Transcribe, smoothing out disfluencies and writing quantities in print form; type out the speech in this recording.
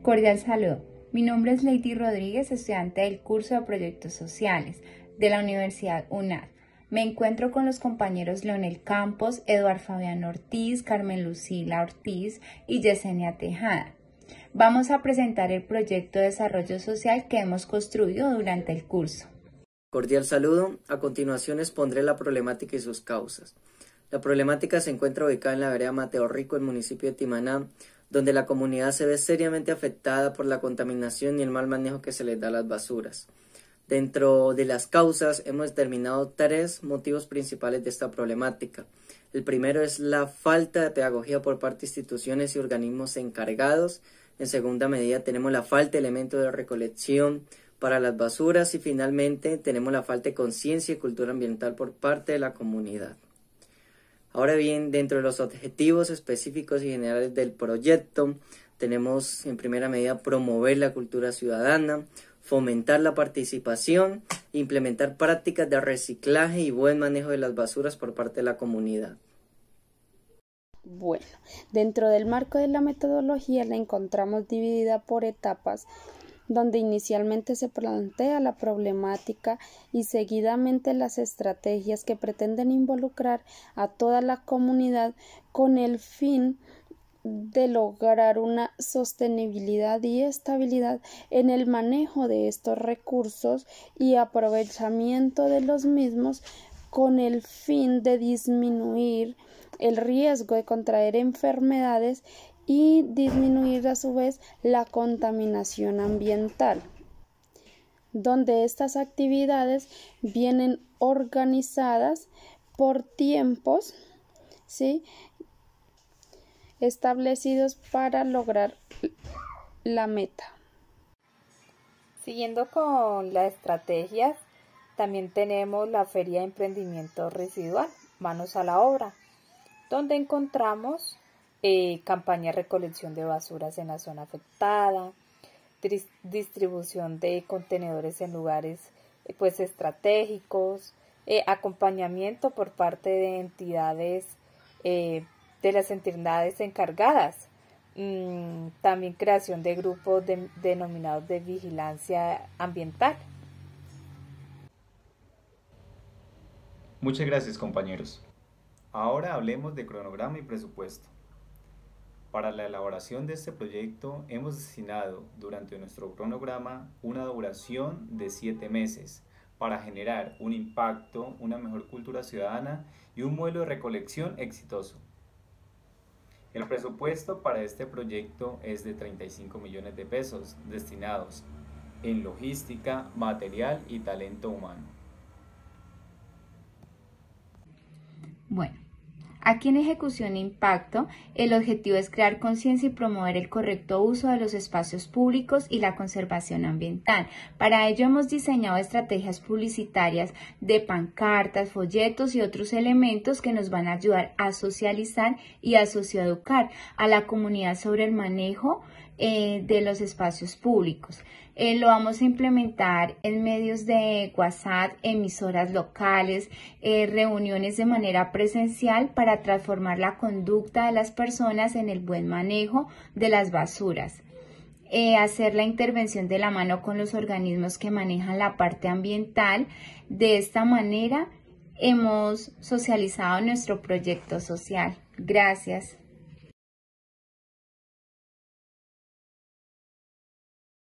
Cordial saludo. Mi nombre es Lady Rodríguez, estudiante del curso de Proyectos Sociales de la Universidad UNAD. Me encuentro con los compañeros Leonel Campos, Eduard Fabián Ortiz, Carmen Lucila Ortiz y Yesenia Tejada. Vamos a presentar el proyecto de desarrollo social que hemos construido durante el curso. Cordial saludo. A continuación expondré la problemática y sus causas. La problemática se encuentra ubicada en la vereda Mateo Rico, el municipio de Timaná, donde la comunidad se ve seriamente afectada por la contaminación y el mal manejo que se les da a las basuras. Dentro de las causas hemos determinado 3 motivos principales de esta problemática. El primero es la falta de pedagogía por parte de instituciones y organismos encargados. En segunda medida tenemos la falta de elementos de recolección para las basuras y finalmente tenemos la falta de conciencia y cultura ambiental por parte de la comunidad. Ahora bien, dentro de los objetivos específicos y generales del proyecto, tenemos en primera medida promover la cultura ciudadana, fomentar la participación, implementar prácticas de reciclaje y buen manejo de las basuras por parte de la comunidad. Bueno, dentro del marco de la metodología la encontramos dividida por etapas, donde inicialmente se plantea la problemática y seguidamente las estrategias que pretenden involucrar a toda la comunidad con el fin de lograr una sostenibilidad y estabilidad en el manejo de estos recursos y aprovechamiento de los mismos con el fin de disminuir el riesgo de contraer enfermedades y disminuir a su vez la contaminación ambiental, donde estas actividades vienen organizadas por tiempos, ¿sí?, establecidos para lograr la meta. Siguiendo con las estrategias, también tenemos la Feria de Emprendimiento Residual, Manos a la Obra, donde encontramos campaña de recolección de basuras en la zona afectada, distribución de contenedores en lugares estratégicos, acompañamiento por parte de entidades de las entidades encargadas, también creación de grupos denominados de vigilancia ambiental. Muchas gracias, compañeros. Ahora hablemos de cronograma y presupuesto. Para la elaboración de este proyecto hemos destinado durante nuestro cronograma una duración de 7 meses para generar un impacto, una mejor cultura ciudadana y un modelo de recolección exitoso. El presupuesto para este proyecto es de 35 millones de pesos destinados en logística, material y talento humano. Bueno, aquí en Ejecución e Impacto, el objetivo es crear conciencia y promover el correcto uso de los espacios públicos y la conservación ambiental. Para ello hemos diseñado estrategias publicitarias de pancartas, folletos y otros elementos que nos van a ayudar a socializar y a socioeducar a la comunidad sobre el manejo de los espacios públicos. Lo vamos a implementar en medios de WhatsApp, emisoras locales, reuniones de manera presencial para transformar la conducta de las personas en el buen manejo de las basuras. Hacer la intervención de la mano con los organismos que manejan la parte ambiental. De esta manera hemos socializado nuestro proyecto social. Gracias.